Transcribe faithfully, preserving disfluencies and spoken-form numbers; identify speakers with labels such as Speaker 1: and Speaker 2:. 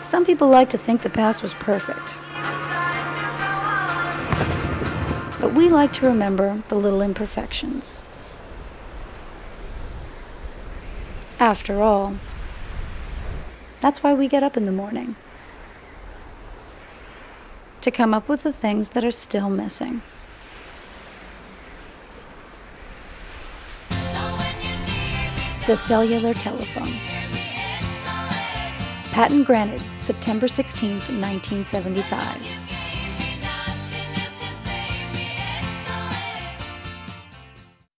Speaker 1: Some people like to think the past was perfect, but we like to remember the little imperfections. After all, that's why we get up in the morning, to come up with the things that are still missing. The cellular telephone. Patent granted September sixteenth, nineteen seventy-five.